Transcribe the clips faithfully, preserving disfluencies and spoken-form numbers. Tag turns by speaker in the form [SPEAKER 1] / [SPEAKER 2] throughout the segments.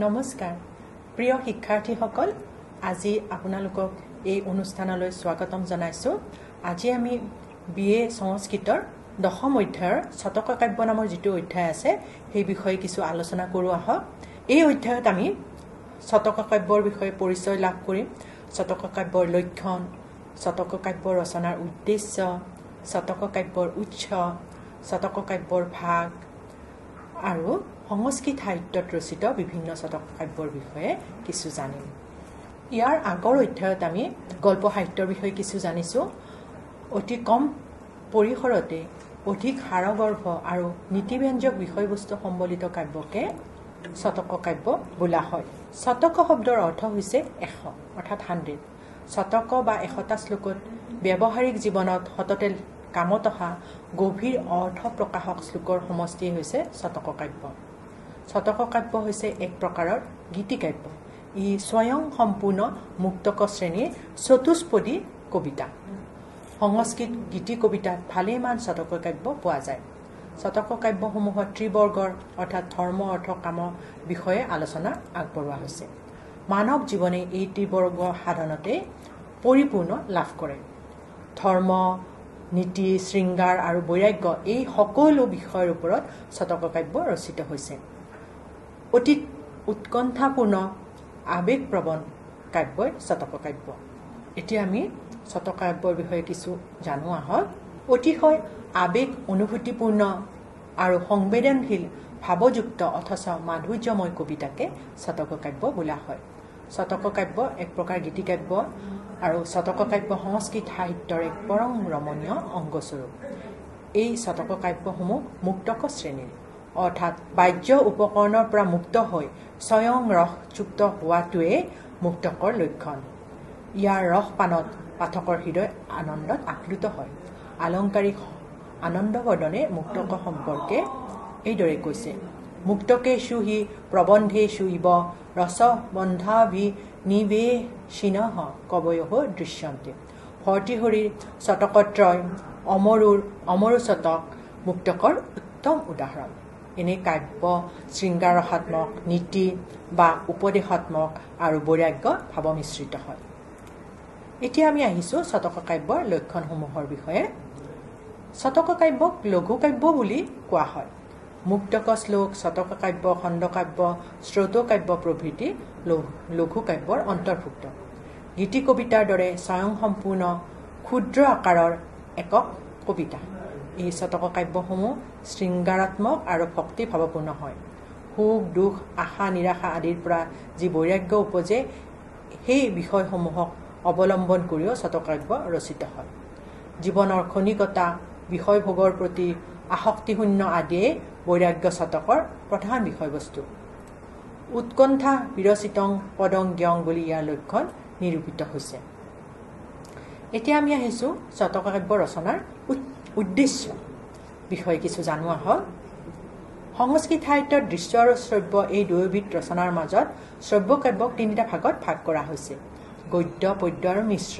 [SPEAKER 1] নমস্কাৰ প্ৰিয় শিক্ষাৰ্থীসকল আজি আপোনালোকক এই অনুষ্ঠানলৈ স্বাগতম জনাইছো আজি আমি বিএ সংস্কৃতৰ দশম অধ্যায়ৰ শতককাব্য নামৰ যেটো অধ্যায় আছে সেই বিষয়ে কিছু আলোচনা কৰো আহক এই অধ্যায়ত আমি শতককাব্যৰ বিষয়ে পৰিচয় লাভ কৰিম শতককাব্যৰ লক্ষণ শতককাব্য ৰচনাৰ উদ্দেশ্য শতককাব্যৰ উৎস শতককাব্যৰ ভাগ আৰু সংস্কৃত সাহিত্যত ৰচিত বিভিন্ন শতককাব্যৰ বিষয়ে কিছু জানিম ইয়াৰ আগৰ অধ্যায়ত আমি গল্প সাহিত্যৰ বিষয়ে কিছু জানিছো অতি কম পৰিসৰতে অধিক সাৰগৰ্ভ আৰু নীতিব্যঞ্জক বিষয়বস্তু সম্বলিত কাব্যকে শতককাব্য বোলা হয় শতক শব্দৰ অৰ্থ হৈছে এশ অৰ্থাৎ হাণ্ড্ৰেড শতক বা এশটা শ্লোকত ব্যৱহাৰিক জীৱনত সততে কামত অহা গভীৰ অৰ্থ প্ৰকাশক শ্লোকৰ সমষ্টি হৈছে শতককাব্য শতককাব্য হৈছে এক প্ৰকাৰৰ গীতিকাব্য ই স্বয়ং সম্পূৰ্ণ মুক্তক শ্ৰেণীৰ চতুষ্পদী কবিতা সংস্কৃত গীতি কবিতাত ভালেমান শতককাব্য পোৱা যায় শতককাব্যসমূহত ত্ৰিবৰ্গৰ অৰ্থাৎ ধৰ্ম অৰ্থ কাম বিষয়ে আলোচনা আগবঢ়োৱা হৈছে মানৱ জীৱনে এই ত্ৰিবৰ্গ সাধনতে পৰিপূৰ্ণ লাভ কৰে ধৰ্ম নীতি শৃংগাৰ আৰু বৈৰাগ্য এই সকলো বিষয়ৰ ওপৰত শতককাব্য ৰচিত হৈছে অতি উৎকণ্ঠাপূৰ্ণ আবেগপ্ৰবণ কাব্যই শতককাব্য এতিয়া আমি শতককাব্যৰ বিষয়ে কিছু জানো আহক অতিশয় আবেগ অনুভূতিপূৰ্ণ আৰু সংবেদনশীল ভাৱযুক্ত অথচ মাধুৰ্যময় কবিতাকে শতককাব্য বোলা হয় শতককাব্য এক প্ৰকাৰ গীতিকাব্য আৰু শতককাব্য সংস্কৃত সাহিত্যৰ এক পৰম ৰমণীয় অংগস্বৰূপ এই শতককাব্যসমূহ মুক্তক শ্ৰেণীৰ অৰ্থাৎ বাহ্য উপকৰণৰ পৰা মুক্ত হৈ স্বয়ং ৰসযুক্ত হোৱাটোৱে মুক্তকৰ লক্ষণ ইয়াৰ ৰস পানত পাঠকৰ হৃদয় আনন্দত আপ্লুত হয় আলংকাৰিক আনন্দবৰ্ধনে মুক্তক সম্পৰ্কে এইদৰে কৈছে মুক্তকেষু হি প্ৰবন্ধেষু ইব ৰসবন্ধাভিনিবেশিনঃ কবয়ঃ দৃশ্যন্তে ভৰ্তৃহৰিৰ শতকত্ৰয় অমৰুৰ অমৰু শতক মুক্তকৰ উত্তম উদাহৰণ এনে কাব্য শৃংগাৰসাত্মক নীতি বা উপদেশাত্মক আৰু বৈৰাগ্য ভাৱমিশ্ৰিত হয় এতিয়া আমি আহিছো শতককাব্যৰ লক্ষণসমূহৰ বিষয়ে শতককাব্যক লঘুকাব্য বুলি কোৱা হয় মুক্তক শ্লোক শতককাব্য খণ্ডকাব্য শ্ৰোতকাব্য প্ৰভৃতি লঘুকাব্যৰ অন্তৰ্ভুক্ত গীতি কবিতাৰ দৰে স্বয়ংসম্পূৰ্ণ ক্ষুদ্ৰ আকাৰৰ একক কবিতা এই শতককাব্যসমূহ শৃংগাৰাত্মক আৰু ভক্তি ভাৱপূৰ্ণ হয় সুখ দুখ আশা নিৰাশা আদিৰ পৰা যি বৈৰাগ্য উপজে সেই বিষয়সমূহক অৱলম্বন কৰিও শতকাব্য ৰচিত হয় জীৱনৰ ক্ষণিকতা বিষয়ভোগৰ প্ৰতি আসক্তিশূন্য আদিয়ে বৈৰাগ্য শতকৰ প্ৰধান বিষয়বস্তু উৎকণ্ঠা বিৰচিতং পদং জ্ঞং বুলি ইয়াৰ লক্ষণ নিৰূপিত হৈছে এতিয়া আমি আহিছো শতকাব্য ৰচনাৰ উদ্দেশ্য বিষয়ে কিছু জানো আহক সংস্কৃত সাহিত্যৰ দৃশ্য আৰু শ্ৰব্য এই দুয়োবিধ ৰচনাৰ মাজত শ্ৰব্যকাব্যক তিনিটা ভাগত ভাগ কৰা হৈছে গদ্য পদ্য আৰু মিশ্ৰ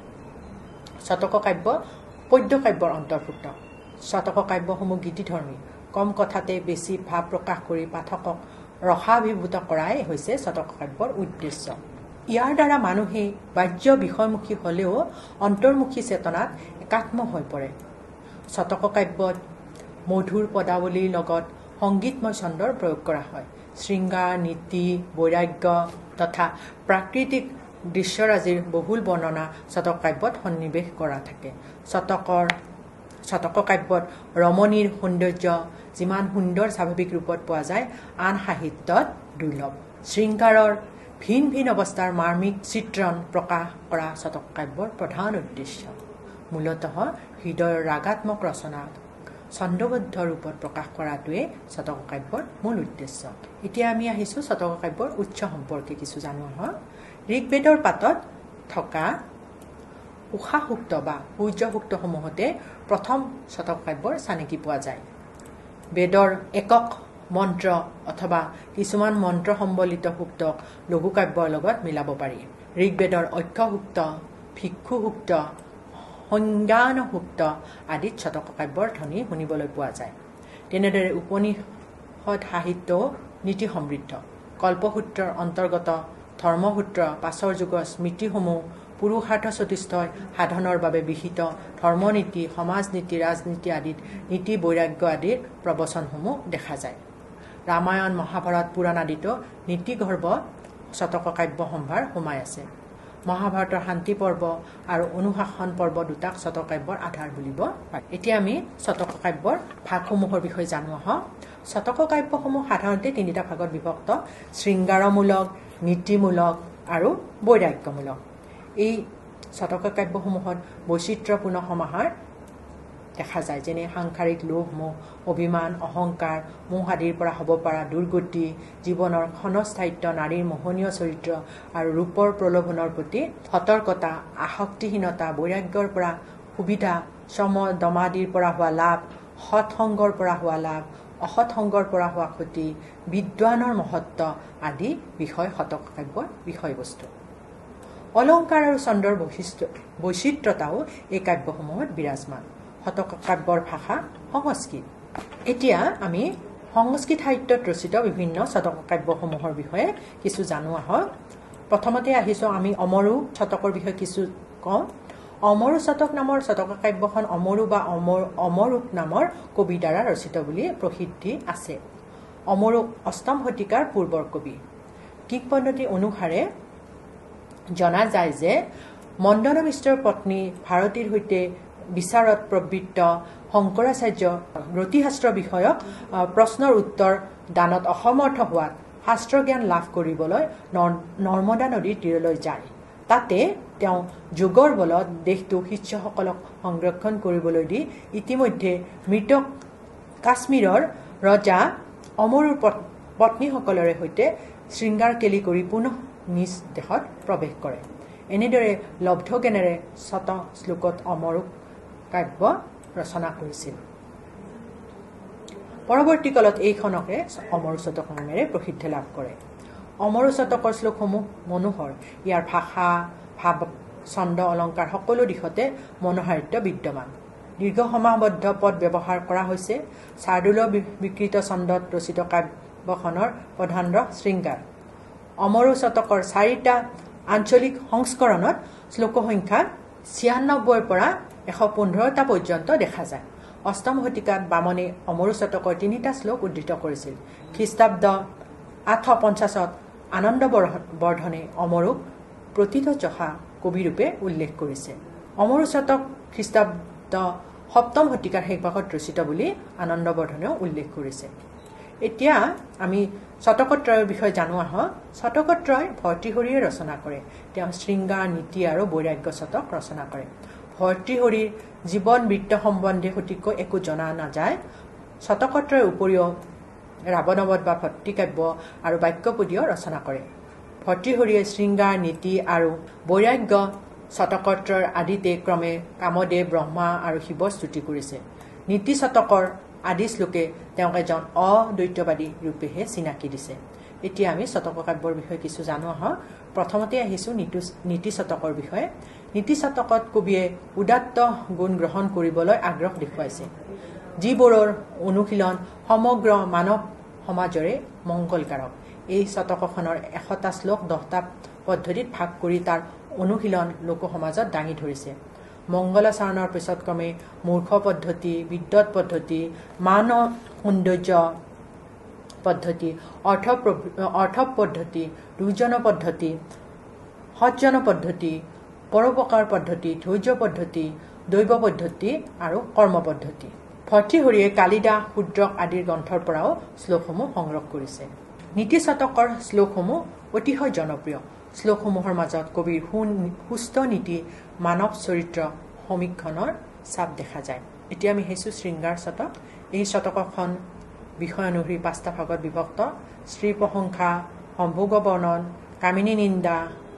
[SPEAKER 1] শতককাব্য পদ্যকাব্যৰ অন্তৰ্ভুক্ত শতককাব্যসমূহ গীতিধৰ্মী কম কথাতে বেছি ভাৱ প্ৰকাশ কৰি পাঠকক ৰসাভিভূত কৰাই হৈছে শতককাব্যৰ উদ্দেশ্য ইয়াৰ দ্বাৰা মানুহে বাহ্য বিষয়মুখী হলেও অন্তৰ্মুখী চেতনাত একাত্ম হৈ পৰে শতককাব্যত মধুৰ পদাৱলীৰ লগত সংগীতময় ছন্দৰ প্ৰয়োগ কৰা হয় শৃংগাৰ নীতি বৈৰাগ্য তথা প্ৰাকৃতিক দৃশ্যৰাজিৰ বহুল বৰ্ণনা শতককাব্যত সন্নিৱেশ কৰা থাকে শতকৰ শতককাব্যত ৰমণীৰ সৌন্দৰ্য যিমান সুন্দৰ স্বাভাৱিক ৰূপত পোৱা যায় আন সাহিত্যত দুৰ্লভ শৃংগাৰৰ ভিন ভিন অৱস্থাৰ মাৰ্মিক চিত্ৰণ প্ৰকাশ কৰা শতককাব্যৰ প্ৰধান উদ্দেশ্য মূলতঃ হৃদয়ৰ ৰাগাত্মক ৰচনা ছন্দবদ্ধ ৰূপত প্ৰকাশ কৰাটোৱে শতককাব্যৰ মূল উদ্দেশ্য এতিয়া আমি আহিছো শতককাব্যৰ উৎস সম্পৰ্কে কিছু জানো আহক ঋগ্বেদৰ পাতত থকা উষা সূক্ত বা সূৰ্য সূক্তসমূহতে প্ৰথম শতককাব্যৰ চানেকি পোৱা যায় বেদৰ একক মন্ত্ৰ অথবা কিছুমান মন্ত্ৰ সম্বলিত সূক্তক লঘুকাব্যৰ লগত মিলাব পাৰি ঋগ্বেদৰ ঐক্য সূক্ত ভিক্ষু সূক্ত সংজ্ঞান সূক্ত আদিত শতককাব্যৰ ধ্বনি শুনিবলৈ পোৱা যায় তেনেদৰে উপনিষদ সাহিত্য নীতি সমৃদ্ধ কল্পসূত্ৰৰ অন্তৰ্গত ধৰ্মসূত্ৰ পাছৰ যুগৰ স্মৃতিসমূহ পুৰুষাৰ্থ চতুষ্ঠ সাধনৰ বাবে বিহিত ধৰ্মনীতি সমাজনীতি ৰাজনীতি আদিত নীতি বৈৰাগ্য আদিৰ প্ৰবচনসমূহ দেখা যায়। ৰামায়ণ মহাভাৰত পুৰাণ আদিতো নীতিগৰ্ভ শতক কাব্য সম্ভাৰ সোমাই আছে। মহাভাৰতৰ শান্তি পৰ্ব আৰু অনুশাসন পৰ্ব দুটাক শতক কাব্যৰ আধাৰ বুলিব পাৰি। এতিয়া আমি শতক কাব্যৰ ভাগসমূহৰ বিষয়ে জানো আহক। শতক কাব্যসমূহ সাধাৰণতে তিনিটা ভাগত বিভক্ত: শৃংগাৰমূলক, নীতিমূলক আৰু বৈৰাগ্যমূলক। এই শতক কাব্যসমূহত বৈচিত্ৰ্যপূৰ্ণ সমাহাৰ দেখা যায়, যেনে সাংসাৰিক লোভ মোহ অভিমান অহংকাৰ মোহ আদিৰ পৰা হ'ব পৰা দুৰ্গতি, জীৱনৰ ক্ষণস্থায়িত্ব, নাৰীৰ মোহনীয় চৰিত্ৰ আৰু ৰূপৰ প্ৰলোভনৰ প্ৰতি সতৰ্কতা, আসক্তিহীনতা, বৈৰাগ্যৰ পৰা সুবিধা, সম দমাদিৰ পৰা হোৱা লাভ, সৎসংগৰ পৰা হোৱা লাভ, অসৎসংগৰ পৰা হোৱা ক্ষতি, বিদ্বানৰ মহত্ব আদি বিষয় শতক কাব্যৰ বিষয়বস্তু। অলংকাৰ আৰু ছন্দৰ বৈশিষ্ট্য বৈচিত্ৰতাও এই কাব্যসমূহত বিৰাজমান। শতক কাব্যৰ ভাষা সংস্কৃত। এতিয়া আমি সংস্কৃত সাহিত্যত ৰচিত বিভিন্ন শতক কাব্যসমূহৰ বিষয়ে কিছু জানো আহক। প্ৰথমতে আহিছোঁ আমি অমৰু শতকৰ বিষয়ে কিছু কওঁ। অমৰু শতক নামৰ শতক কাব্যখন অমৰু বা অমৰ অমৰুক নামৰ কবিৰ দ্বাৰা ৰচিত বুলি প্ৰসিদ্ধি আছে। অমৰু অষ্টম শতিকাৰ পূৰ্বৰ কবি। কিংবদন্তি অনুসাৰে জনা যায় যে মণ্ডন মিশ্ৰৰ পত্নী ভাৰতীৰ সৈতে বিচাৰত প্ৰবৃত্ত শংকৰাচাৰ্য ৰতিশাস্ত্ৰ বিষয়ক প্ৰশ্নৰ উত্তৰ দানত অসমৰ্থ হোৱাত শাস্ত্ৰজ্ঞান লাভ কৰিবলৈ নৰ্মদা নদীৰ তীৰলৈ যায়। তাতে তেওঁ যোগৰ বলত দেশটো শিষ্যসকলক সংৰক্ষণ কৰিবলৈ দি ইতিমধ্যে মৃত কাশ্মীৰৰ ৰজা অমৰুৰ পত্নীসকলৰে সৈতে শৃংগাৰ কেলি কৰি পুনঃ নিজ দেশত প্ৰৱেশ কৰে। এনেদৰে লব্ধ জ্ঞানেৰে শত শ্লোকত অমৰুক কাব্য ৰচনা কৰিছিল। পৰৱৰ্তী কালত এইখনকে অমৰু শতক নামেৰে প্ৰসিদ্ধি লাভ কৰে। অমৰু শতকৰ শ্লোকসমূহ মনোহৰ। ইয়াৰ ভাষা ভাৱ ছন্দ অলংকাৰ সকলো দিশতে মনোহাৰিত্য বিদ্যমান। দীৰ্ঘ সমাবদ্ধ পদ ব্যৱহাৰ কৰা হৈছে। শাৰ্দুল বিকৃত ছন্দত ৰচিত কাব্যখনৰ প্ৰধান ৰস শৃংগাৰ। অমৰু শতকৰ চাৰিটা আঞ্চলিক সংস্কৰণত শ্লোক সংখ্যা ছিয়ান্নব্বৈৰ পৰা এশ পোন্ধৰটা পৰ্যন্ত দেখা যায়। অষ্টম শতিকাত বামনে অমৰু শতকৰ তিনিটা শ্লোক উদ্ধৃত কৰিছিল। খ্ৰীষ্টাব্দ আঠশ পঞ্চাছত আনন্দ বৰ্ধনে অমৰুক প্ৰতিথ চহা কবিৰূপে উল্লেখ কৰিছে। অমৰু শতক খ্ৰীষ্টাব্দ সপ্তম শতিকাৰ শেষভাগত ৰচিত বুলি আনন্দ বৰ্ধনেও উল্লেখ কৰিছে। এতিয়া আমি শতকত্ৰয়ৰ বিষয়ে জানো আহক। শতকত্ৰয় ভৰ্তৃহৰিয়ে ৰচনা কৰে। তেওঁ শৃংগাৰ নীতি আৰু বৈৰাগ্য শতক ৰচনা কৰে। ভৰ্তৃহৰিৰ জীৱন বৃত্ত সম্বন্ধে সঠিককৈ একো জনা নাযায়। শতকত্ৰয়ৰ উপৰিও ৰাৱণবধ বা ভৰ্তৃকাব্য আৰু বাক্যপদীয় ৰচনা কৰে। ভৰ্তৃহৰিয়ে শৃংগাৰ নীতি আৰু বৈৰাগ্য শতকত্ৰৰ আদিতে ক্ৰমে কামদেৱ ব্ৰহ্মা আৰু শিৱ স্তুতি কৰিছে। নীতি শতকৰ আদি শ্লোকে তেওঁক এজন অদ্বৈতবাদী ৰূপেহে চিনাকি দিছে। এতিয়া আমি শতক কাব্যৰ বিষয়ে কিছু জানো আহক। প্ৰথমতে আহিছোঁ নীতি নীতি শতকৰ বিষয়ে। নীতি শতকত কবিয়ে উদাত্ত গুণ গ্ৰহণ কৰিবলৈ আগ্ৰহ দেখুৱাইছে, যিবোৰৰ অনুশীলন সমগ্ৰ মানৱ সমাজৰে মংগলকাৰক। এই শতকখনৰ এশটা শ্লোক দহটা পদ্ধতিত ভাগ কৰি তাৰ অনুশীলন লোকসমাজত দাঙি ধৰিছে। মংগলাচৰণৰ পিছত ক্ৰমে মূৰ্খ পদ্ধতি, বিদ্যৎ পদ্ধতি, মান সৌন্দৰ্য পদ্ধতি, অৰ্থ অৰ্থৱ পদ্ধতি, দুৰ্জন পদ্ধতি, সজ্জন পদ্ধতি, পৰোপকাৰ পদ্ধতি, ধৈৰ্য পদ্ধতি, দৈৱ পদ্ধতি আৰু কৰ্ম পদ্ধতি। ভৰ্তৃহৰিয়ে কালিদাস শূদ্ৰক আদিৰ গ্ৰন্থৰ পৰাও শ্লোকসমূহ সংগ্ৰহ কৰিছে। নীতি শতকৰ শ্লোকসমূহ অতিশয় জনপ্ৰিয়। শ্লোকসমূহৰ মাজত কবিৰ সুস্থ নীতি মানৱ চৰিত্ৰ সমীক্ষণৰ চাপ দেখা যায়। এতিয়া আমি আহিছোঁ শৃংগাৰ শতক। এই শতকখন বিষয় অনুসৰি পাঁচটা ভাগত বিভক্ত। শ্ৰী প্ৰশংসা, সম্ভোগ বৰ্ণন, কামিনী নিন্দা,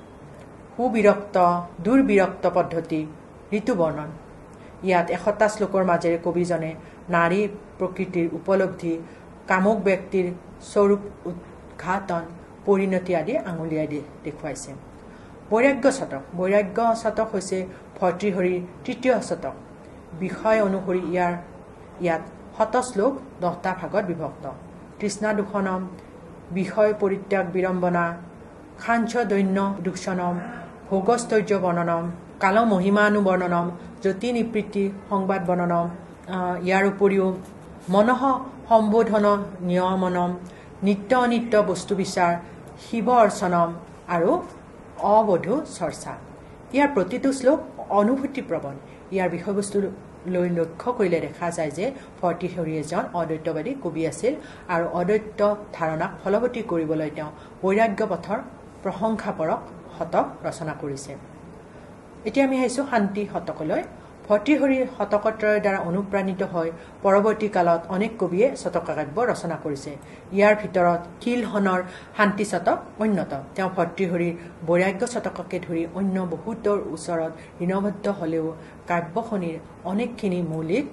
[SPEAKER 1] সুবিৰক্ত, দুৰ্বিৰক্ত পদ্ধতি, ঋতু বৰ্ণন। ইয়াত এশটা শ্লোকৰ মাজেৰে কবিজনে নাৰী প্ৰকৃতিৰ উপলব্ধি, কামুক ব্যক্তিৰ স্বৰূপ উদ্ঘাটন, পৰিণতি আদি আঙুলিয়াই দি দেখুৱাইছে। বৈৰাগ্য শতক। বৈৰাগ্য শতক হৈছে ভৰ্তৃহৰিৰ তৃতীয় শতক। বিষয় অনুসৰি ইয়াৰ ইয়াত শত শ্লোক দহটা ভাগত বিভক্ত। তৃষ্ণা দূষণম, বিষয় পৰিত্যাগ বিড়ম্বনা খাঞ্চ দৈন্য দুঃসনম ভোগস্তৈর্য বৰ্ণনম কাল মহিমানুবৰ্ণনম জ্যোতি নিবৃত্তি সংবাদ বৰ্ণনম ইয়াৰ উপৰিও মনঃ সম্বোধন নিয়মনম নিত্য অনিত্য বস্তু বিচাৰ শিৱ অৰ্চনম আৰু অবধু চৰ্চা ইয়াৰ প্ৰতিটো শ্লোক অনুভূতি প্ৰবণ ইয়াৰ বিষয়বস্তু লৈ লক্ষ্য কৰিলে দেখা যায় যে ভৰ্তৃহৰি এজন অদ্বৈতবাদী কবি আছিল আৰু অদ্বৈত ধাৰণাক ফলৱতী কৰিবলৈ তেওঁ বৈৰাগ্য পথৰ প্ৰশংসাপৰক শতক ৰচনা কৰিছে এতিয়া আমি আহিছোঁ শান্তি শতকলৈ ভৰ্তৃহৰি শতকত্ৰয়ৰ দ্বাৰা অনুপ্ৰাণিত হৈ পৰৱৰ্তী কালত অনেক কবিয়ে শতকাব্য ৰচনা কৰিছে ইয়াৰ ভিতৰত শিলহনৰ শান্তি শতক অন্যতম তেওঁ ভৰ্তৃহৰিৰ বৈৰাগ্য শতককে ধৰি অন্য বহুতৰ ওচৰত ঋণবদ্ধ হ'লেও কাব্যখনিৰ অনেকখিনি মৌলিক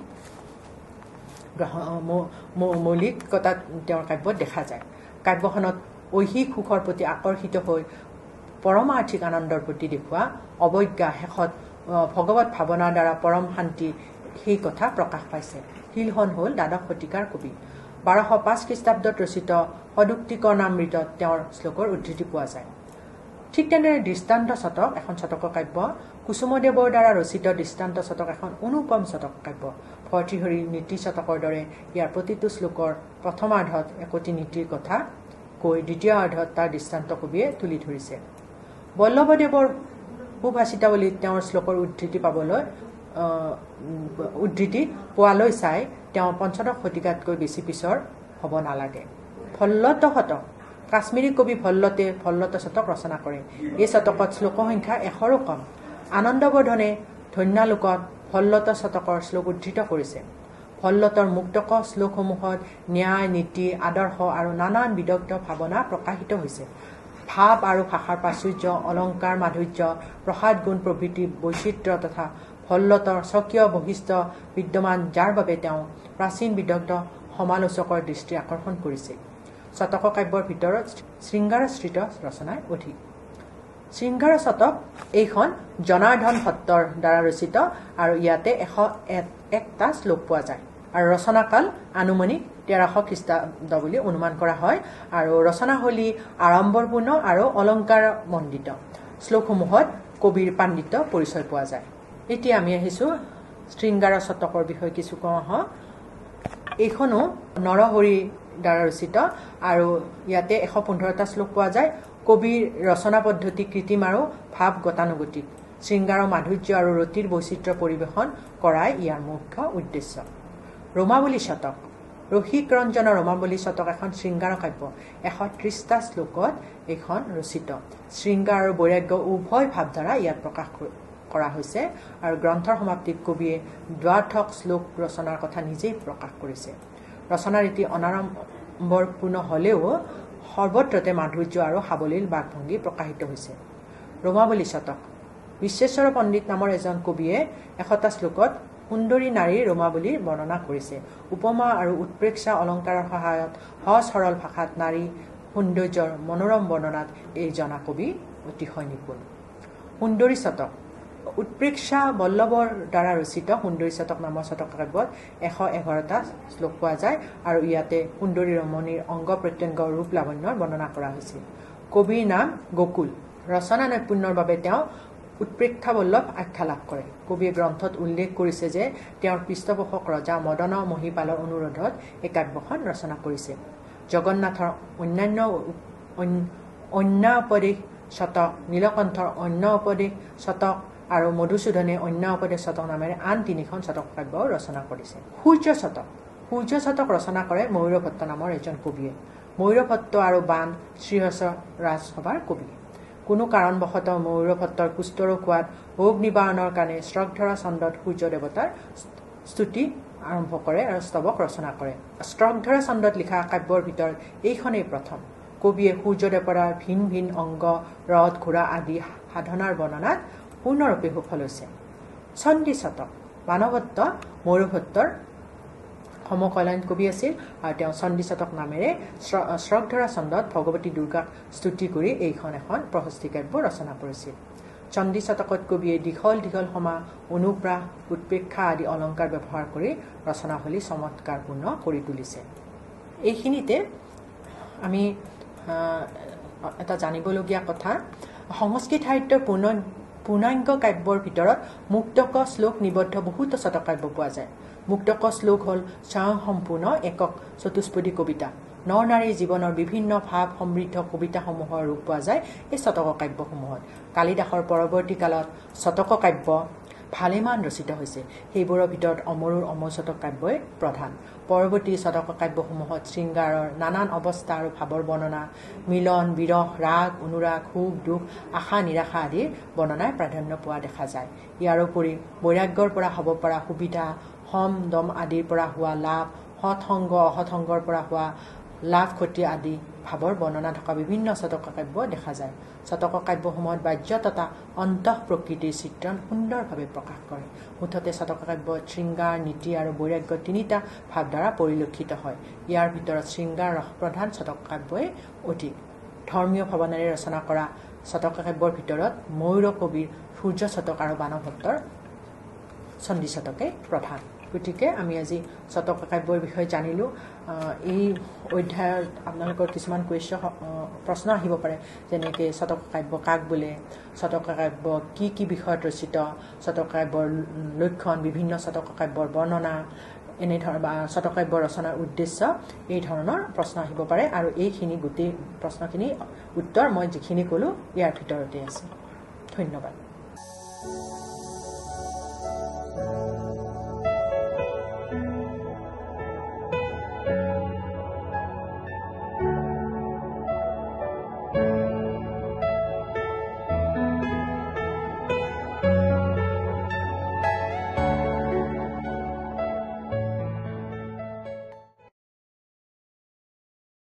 [SPEAKER 1] মৌলিকতাত তেওঁৰ কাব্যত দেখা যায় কাব্যখনত ঐহিক সুখৰ প্ৰতি আকৰ্ষিত হৈ পৰমাৰ্থিক আনন্দৰ প্ৰতি দেখুওৱা অৱজ্ঞা শেষত ভগৱত ভাৱনাৰ দ্বাৰা পৰম শান্তি সেই কথা প্ৰকাশ পাইছে শিলহন হ'ল দ্বাদশ শতিকাৰ কবি বাৰশ পাঁচ খ্ৰীষ্টাব্দত ৰচিত সদুক্তিকৰ্ণামৃতত তেওঁৰ শ্লোকৰ উদ্ধৃতি পোৱা যায় ঠিক তেনেদৰে দৃষ্টান্ত শতক এখন শতক কাব্য কুসুমদেৱৰ দ্বাৰা ৰচিত দৃষ্টান্ত শতক এখন অনুপম শতক কাব্য ভৰ্তৃহৰিৰ নীতি শতকৰ দৰে ইয়াৰ প্ৰতিটো শ্লোকৰ প্ৰথমাৰ্ধত একোটি নীতিৰ কথা কৈ দ্বিতীয় অৰ্ধত তাৰ দৃষ্টান্ত কবিয়ে তুলি ধৰিছে বল্লভদেৱৰ সুভাষিতাৱলীত তেওঁৰ শ্লোকৰ উদ্ধৃতি পাবলৈ উদ্ধৃতি পোৱালৈ চাই তেওঁ পঞ্চদশ শতিকাতকৈ বেছি পিছৰ হ'ব নালাগে ভল্লত শতক কাশ্মীৰী কবি ভল্লতে ভল্লত শতক ৰচনা কৰে এই শতকত শ্লোক সংখ্যা এশৰো কম আনন্দবৰ্ধনে ধন্যালোকত ভল্লত শতকৰ শ্লোক উদ্ধৃত কৰিছে ভল্লতৰ মুক্তক শ্লোকসমূহত ন্যায় নীতি আদৰ্শ আৰু নানান বিদগ্ধ ভাৱনা প্ৰকাশিত হৈছে ভাৱ আৰু ভাষাৰ প্ৰাচুৰ্য অলংকাৰ মাধুৰ্য প্ৰসাদ গুণ প্ৰভৃতি বৈচিত্ৰ্য তথা ভল্লতৰ স্বকীয় বৈশিষ্ট্য বিদ্যমান যাৰ বাবে তেওঁ প্ৰাচীন বিদগ্ধ সমালোচকৰ দৃষ্টি আকৰ্ষণ কৰিছে শতক কাব্যৰ ভিতৰত শৃংগাৰশ্ৰিত ৰচনাই অধিক শৃংগাৰ শতক এইখন জনাৰ্ধন ভট্টৰ দ্বাৰা ৰচিত আৰু ইয়াতে এশ একটা শ্লোক পোৱা যায় আৰু ৰচনাকাল আনুমানিক তেৰশ খ্ৰীষ্টাব্দ বুলি অনুমান কৰা হয় আৰু ৰচনাশৈলী আড়ম্বৰপূৰ্ণ আৰু অলংকাৰ মণ্ডিত শ্লোকসমূহত কবিৰ পাণ্ডিত্য পৰিচয় পোৱা যায় এতিয়া আমি আহিছোঁ শৃংগাৰ শতকৰ বিষয়ে কিছু কওঁ আহক এইখনো নৰহৰি দ্বাৰা ৰচিত আৰু ইয়াতে এশ পোন্ধৰটা শ্লোক পোৱা যায় কবিৰ ৰচনা পদ্ধতি কৃত্ৰিম আৰু ভাৱ গতানুগতিক শৃংগাৰ মাধুৰ্য আৰু ৰতিৰ বৈচিত্ৰ্য পৰিৱেশন কৰাই ইয়াৰ মুখ্য উদ্দেশ্য ৰোমাৱলী শতক ৰসিক ৰঞ্জনৰ ৰোমাৱলী শতক এখন শৃংগাৰ কাব্য এশ ত্ৰিশটা শ্লোকত এইখন ৰচিত শৃংগাৰ আৰু বৈৰাগ্য উভয় ভাৱধাৰা ইয়াত প্ৰকাশ কৰা হৈছে আৰু গ্ৰন্থৰ সমাপ্তিত কবিয়ে দ্বাৰ্থক শ্লোক ৰচনাৰ কথা নিজেই প্ৰকাশ কৰিছে ৰচনা ৰীতি অনাড়ম্বৰপূৰ্ণ হ'লেও সৰ্বত্ৰতে মাধুৰ্য আৰু সাৱলীল বাকভংগী প্ৰকাশিত হৈছে ৰোমাৱলী শতক বিশ্বেশ্বৰ পণ্ডিত নামৰ এজন কবিয়ে এশটা শ্লোকত সুন্দৰী নাৰীৰ ৰোমাৱলীৰ বৰ্ণনা কৰিছে উপমা আৰু উৎপ্ৰেক্ষা অলংকাৰৰ সহায়ত সহজ সৰল ভাষাত নাৰী সৌন্দৰ্যৰ মনোৰম বৰ্ণনাত এই জনা কবি অতিশয় নিপুণ সুন্দৰী শতক উৎপ্ৰেক্ষা বল্লভৰ দ্বাৰা ৰচিত সুন্দৰী শতক নামৰ শতক কাব্যত এশ এঘাৰটা শ্লোক পোৱা যায় আৰু ইয়াতে সুন্দৰী ৰমণীৰ অংগ প্ৰত্যংগ ৰূপ লাৱণ্যৰ বৰ্ণনা কৰা হৈছে কবিৰ নাম গকুল ৰচনা নৈপুণ্যৰ বাবে তেওঁ উৎপ্ৰেক্ষা বল্লভ আখ্যা লাভ কৰে কবিয়ে গ্ৰন্থত উল্লেখ কৰিছে যে তেওঁৰ পৃষ্ঠপোষক ৰজা মদন মহিপালৰ অনুৰোধত এই কাব্যখন ৰচনা কৰিছে জগন্নাথৰ অন্যান্য অন্য উপদেশ শতক নীলকণ্ঠৰ অন্য উপদেশ শতক আৰু মধুসূদনে অন্য উপদেশ শতক নামেৰে আন তিনিখন শতক কাব্য ৰচনা কৰিছে সূৰ্য শতক সূৰ্য শতক ৰচনা কৰে ময়ূৰভট্ট নামৰ এজন কবিয়ে ময়ূৰভট্ট আৰু বান শ্ৰীহৰ্ষ ৰাজসভাৰ কবিয়ে কোনো কাৰণবশতঃ ময়ূৰভট্টৰ কুষ্ঠৰোগ হোৱাত ভোগ নিবাৰণৰ কাৰণে শ্ৰগধৰা ছন্দত সূৰ্য দেৱতাৰ স্তুতি আৰম্ভ কৰে আৰু স্তৱক ৰচনা কৰে শ্ৰগধৰা ছন্দত লিখা কাব্যৰ ভিতৰত এইখনেই প্ৰথম কবিয়ে সূৰ্য দেৱতাৰ ভিন ভিন অংগ ৰথ ঘোঁৰা আদি সাধনাৰ বৰ্ণনাত পূৰ্ণৰূপে সফল হৈছে চণ্ডী শতক মানৱত্ব ময়ূৰভট্টৰ সমকল্যাণ কবি আছিল আৰু তেওঁ চণ্ডী শতক নামেৰে শ্ৰগধৰা ছন্দত ভগৱতী দুৰ্গাক স্তুতি কৰি এইখন এখন প্ৰশস্তি কাব্য ৰচনা কৰিছিল চণ্ডী শতকত কবিয়ে দীঘল দীঘল সমা অনুপ্ৰাস উৎপ্ৰেক্ষা আদি অলংকাৰ ব্যৱহাৰ কৰি ৰচনাশৈলী চমৎকাৰপূৰ্ণ কৰি তুলিছে এইখিনিতে আমি এটা জানিবলগীয়া কথা সংস্কৃত সাহিত্যৰ পূৰ্ণ পূৰ্ণাংগ কাব্যৰ ভিতৰত মুক্তক শ্লোক নিবদ্ধ বহুতো শতকাব্য পোৱা যায় মুক্তক শ্লোক হ'ল স্বয়ং সম্পূৰ্ণ একক চতুষ্পদী কবিতা নৰ নাৰীৰ জীৱনৰ বিভিন্ন ভাৱ সমৃদ্ধ কবিতাসমূহৰ ৰূপ পোৱা যায় এই শতক কাব্যসমূহত কালিদাসৰ পৰৱৰ্তী কালত শতক কাব্য ভালেমান ৰচিত হৈছে সেইবোৰৰ ভিতৰত অমৰুৰ অমৰ শতক কাব্যই প্ৰধান পৰৱৰ্তী শতক কাব্যসমূহত শৃংগাৰৰ নানান অৱস্থা আৰু ভাৱৰ বৰ্ণনা মিলন বিৰহ ৰাগ অনুৰাগ সুখ দুখ আশা নিৰাশা আদিৰ বৰ্ণনাই প্ৰাধান্য পোৱা দেখা যায় ইয়াৰ উপৰি বৈৰাগ্যৰ পৰা হ'ব পৰা সুবিধা হম দম আদিৰ পৰা হোৱা লাভ সৎসংগ অসৎসংগৰ পৰা হোৱা লাভ ক্ষতি আদি ভাৱৰ বৰ্ণনা থকা বিভিন্ন শতক কাব্য দেখা যায় শতক কাব্যসমূহত বাহ্য তথা অন্তঃ প্ৰকৃতিৰ চিত্ৰণ সুন্দৰভাৱে প্ৰকাশ কৰে মুঠতে শতক কাব্যত শৃংগাৰ নীতি আৰু বৈৰাগ্য তিনিটা ভাৱ দ্বাৰা পৰিলক্ষিত হয় ইয়াৰ ভিতৰত শৃংগাৰ ৰস প্ৰধান শতক কাব্যই অধিক ধৰ্মীয় ভাৱনাৰে ৰচনা কৰা শতক কাব্যৰ ভিতৰত ময়ূৰ কবিৰ সূৰ্য শতক আৰু বানভট্টৰ চণ্ডী শতকে প্ৰধান গতিকে আমি আজি শতক কাব্যৰ বিষয়ে জানিলোঁ এই অধ্যায়ত আপোনালোকৰ কিছুমান কুৱেশ্যন প্ৰশ্ন আহিব পাৰে যেনেকৈ শতক কাব্য কাক বোলে শতক কাব্য কি কি বিষয়ত ৰচিত শতক কাব্যৰ লক্ষণ বিভিন্ন শতক কাব্যৰ বৰ্ণনা এনেধৰণৰ বা শতক কাব্য ৰচনাৰ উদ্দেশ্য এই ধৰণৰ প্ৰশ্ন আহিব পাৰে আৰু এইখিনি গোটেই প্ৰশ্নখিনি উত্তৰ মই যিখিনি ক'লোঁ ইয়াৰ ভিতৰতে আছে ধন্যবাদ